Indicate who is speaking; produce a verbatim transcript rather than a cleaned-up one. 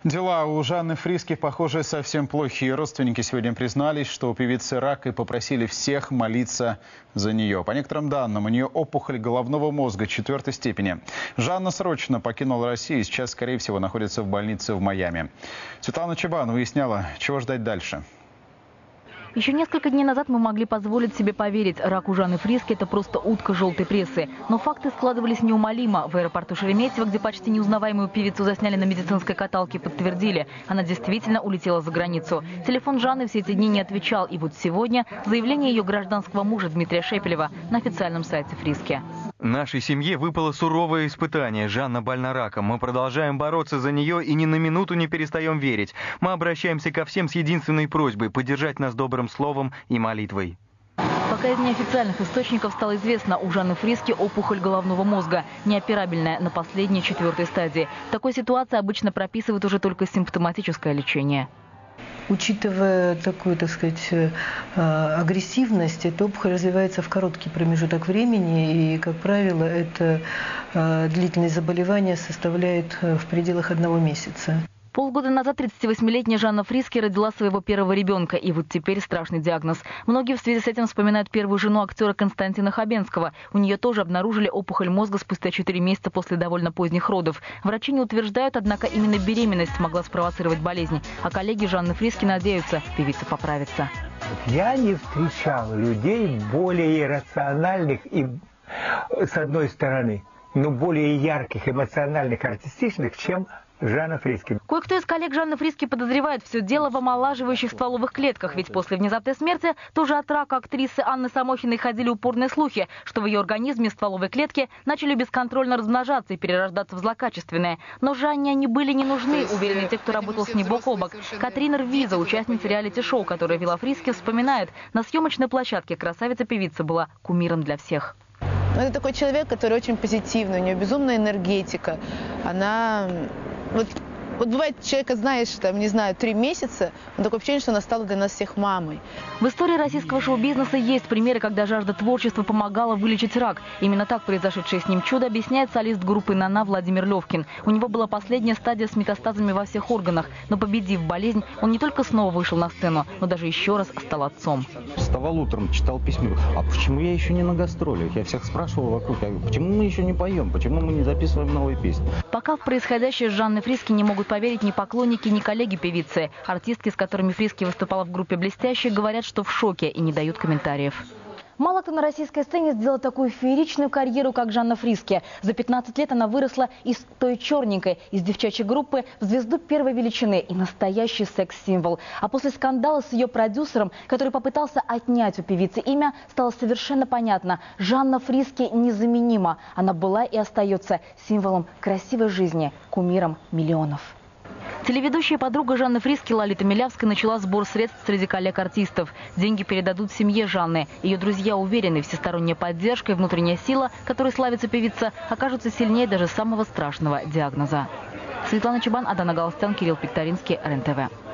Speaker 1: Дела у Жанны Фриске, похоже, совсем плохие. Родственники сегодня признались, что у певицы рак, и попросили всех молиться за нее. По некоторым данным, у нее опухоль головного мозга четвертой степени. Жанна срочно покинула Россию и сейчас, скорее всего, находится в больнице в Майами. Светлана Чабан выясняла, чего ждать дальше.
Speaker 2: Еще несколько дней назад мы могли позволить себе поверить, рак у Жанны Фриске – это просто утка желтой прессы. Но факты складывались неумолимо. В аэропорту Шереметьево, где почти неузнаваемую певицу засняли на медицинской каталке, подтвердили – она действительно улетела за границу. Телефон Жанны все эти дни не отвечал. И вот сегодня заявление ее гражданского мужа Дмитрия Шепелева на официальном сайте Фриске.
Speaker 3: Нашей семье выпало суровое испытание. Жанна больна раком. Мы продолжаем бороться за нее и ни на минуту не перестаем верить. Мы обращаемся ко всем с единственной просьбой – поддержать нас добрым словом и молитвой.
Speaker 2: Пока из неофициальных источников стало известно, у Жанны Фриске опухоль головного мозга, неоперабельная, на последней четвертой стадии. В такой ситуации обычно прописывают уже только симптоматическое лечение.
Speaker 4: Учитывая такую, так сказать, агрессивность, эта опухоль развивается в короткий промежуток времени, и, как правило, это длительность заболевания составляет в пределах одного месяца.
Speaker 2: Полгода назад тридцативосьмилетняя Жанна Фриске родила своего первого ребенка. И вот теперь страшный диагноз. Многие в связи с этим вспоминают первую жену актера Константина Хабенского. У нее тоже обнаружили опухоль мозга спустя четыре месяца после довольно поздних родов. Врачи не утверждают, однако именно беременность могла спровоцировать болезнь. А коллеги Жанны Фриске надеются, певица поправится.
Speaker 5: Я не встречал людей более иррациональных и, с одной стороны, но более ярких, эмоциональных, артистичных, чем Жанна Фриске.
Speaker 2: Кое-кто из коллег Жанны Фриске подозревает все дело в омолаживающих стволовых клетках. Ведь после внезапной смерти тоже от рака актрисы Анны Самохиной ходили упорные слухи, что в ее организме стволовые клетки начали бесконтрольно размножаться и перерождаться в злокачественные. Но Жанне они были не нужны, уверены те, кто работал с ней бок о бок. Катрина Рвиза, участница реалити-шоу, которое вела Фриске, вспоминает, на съемочной площадке красавица-певица была кумиром для всех.
Speaker 6: Это такой человек, который очень позитивный, у нее безумная энергетика. Она... Вот, вот бывает, человека знаешь, там, не знаю, три месяца, но такое ощущение, что она стала для нас всех мамой.
Speaker 2: В истории российского шоу-бизнеса есть примеры, когда жажда творчества помогала вылечить рак. Именно так произошедшее с ним чудо объясняет солист группы «Нана» Владимир Левкин. У него была последняя стадия с метастазами во всех органах. Но победив болезнь, он не только снова вышел на сцену, но даже еще раз стал отцом.
Speaker 7: Вставал утром, читал письмо. А почему я еще не на гастролях? Я всех спрашивал вокруг, я говорю, почему мы еще не поем, почему мы не записываем новые песни?
Speaker 2: Пока в происходящее с Жанной Фриске не могут поверить ни поклонники, ни коллеги певицы. Артистки, с которыми Фриске выступала в группе «Блестящие», говорят, что в шоке и не дают комментариев. Мало кто на российской сцене сделал такую фееричную карьеру, как Жанна Фриске. За пятнадцать лет она выросла из той черненькой, из девчачьей группы, в звезду первой величины и настоящий секс-символ. А после скандала с ее продюсером, который попытался отнять у певицы имя, стало совершенно понятно – Жанна Фриске незаменима. Она была и остается символом красивой жизни, кумиром миллионов. Телеведущая подруга Жанны Фриске Лолита Милявская начала сбор средств среди коллег-артистов. Деньги передадут семье Жанны. Ее друзья уверены, всесторонняя поддержка и внутренняя сила, которой славится певица, окажутся сильнее даже самого страшного диагноза. Светлана Чабан, Адана Галстян, Кирилл Пекторинский, РЕН-ТВ.